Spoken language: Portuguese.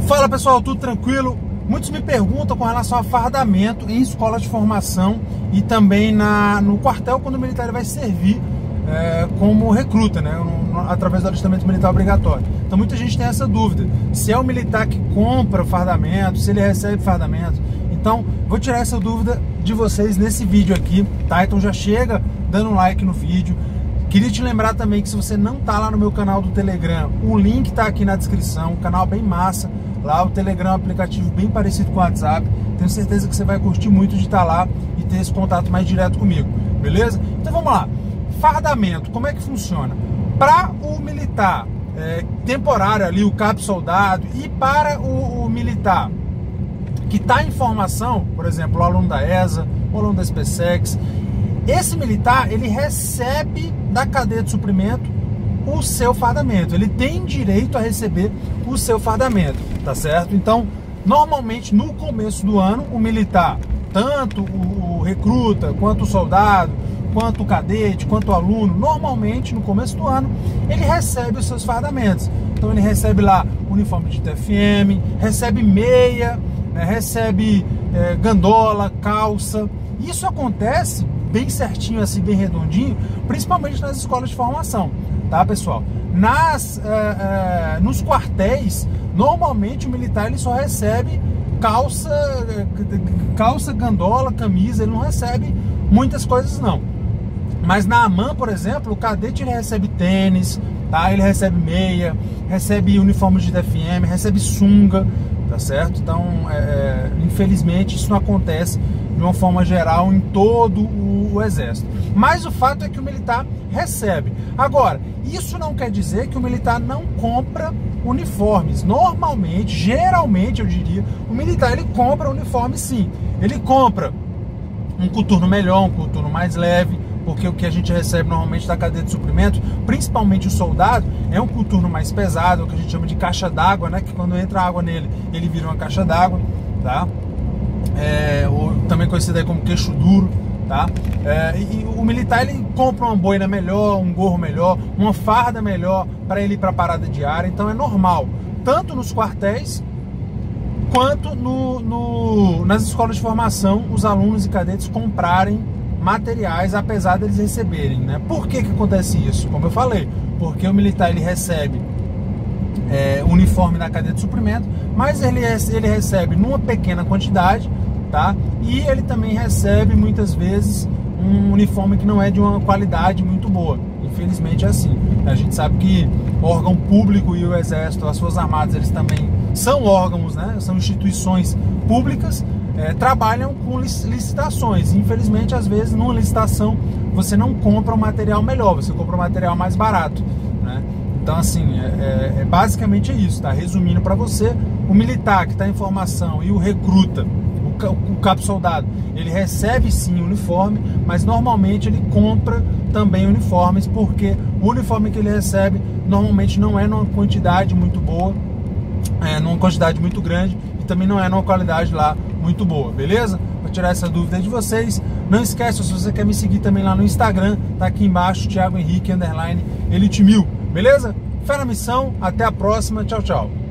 Fala pessoal, tudo tranquilo? Muitos me perguntam com relação a fardamento em escola de formação e também no quartel quando o militar vai servir como recruta, né? Através do alistamento militar obrigatório. Então muita gente tem essa dúvida, se é o militar que compra o fardamento, se ele recebe fardamento. Então vou tirar essa dúvida de vocês nesse vídeo aqui, tá? Então já chega dando um like no vídeo. Queria te lembrar também que se você não tá lá no meu canal do Telegram, o link tá aqui na descrição, um canal bem massa. Lá o Telegram é um aplicativo bem parecido com o WhatsApp. Tenho certeza que você vai curtir muito de estar lá e ter esse contato mais direto comigo, beleza? Então vamos lá. Fardamento, como é que funciona? Para o militar temporário ali, o cabo soldado, e para o militar que está em formação, por exemplo, o aluno da ESA, o aluno da SpaceX, esse militar, ele recebe da cadeia de suprimento o seu fardamento, ele tem direito a receber o seu fardamento, tá certo? Então, normalmente no começo do ano, o militar, tanto o recruta, quanto o soldado, quanto o cadete, quanto o aluno, normalmente no começo do ano, ele recebe os seus fardamentos. Então ele recebe lá uniforme de TFM, recebe meia, recebe gandola, calça. Isso acontece bem certinho, assim, bem redondinho, principalmente nas escolas de formação, tá, pessoal? Nos quartéis, normalmente o militar ele só recebe calça, gandola, camisa, ele não recebe muitas coisas não. Mas na AMAN, por exemplo, o cadete ele recebe tênis, tá? Ele recebe meia, recebe uniforme de DFM, recebe sunga, tá certo? Então, infelizmente, isso não acontece de uma forma geral em todo o exército. Mas o fato é que o militar recebe. Agora, isso não quer dizer que o militar não compra uniformes. Normalmente, geralmente, eu diria, o militar ele compra uniforme sim. Ele compra um coturno melhor, um coturno mais leve, porque o que a gente recebe normalmente da cadeia de suprimento, principalmente o soldado, é um coturno mais pesado, o que a gente chama de caixa d'água, né? Que quando entra água nele, ele vira uma caixa d'água, tá? Ou também conhecido aí como queixo duro, tá? E o militar ele compra uma boina melhor, um gorro melhor, uma farda melhor para ele ir para a parada diária. Então é normal, tanto nos quartéis quanto nas escolas de formação, os alunos e cadetes comprarem materiais, apesar deles receberem, né? Por que acontece isso? Como eu falei, porque o militar ele recebe uniforme da cadeia de suprimento, mas ele recebe numa pequena quantidade, tá? E ele também recebe muitas vezes um uniforme que não é de uma qualidade muito boa. Infelizmente é assim. A gente sabe que o órgão público e o exército, as Forças Armadas, eles também são órgãos, né? São instituições públicas, trabalham com licitações. Infelizmente, às vezes, numa licitação, você não compra um material melhor, você compra um material mais barato, né? Então, assim, basicamente é isso, tá? Resumindo para você, o militar que está em formação e o recruta, o cabo soldado, ele recebe sim o uniforme, mas normalmente ele compra também uniformes, porque o uniforme que ele recebe normalmente não é numa quantidade muito boa, numa quantidade muito grande, e também não é numa qualidade lá muito boa, beleza? Vou tirar essa dúvida de vocês. Não esquece, se você quer me seguir também lá no Instagram, tá aqui embaixo, Thiago Henrique _Elite 1000, beleza? Fé na missão, até a próxima, tchau, tchau.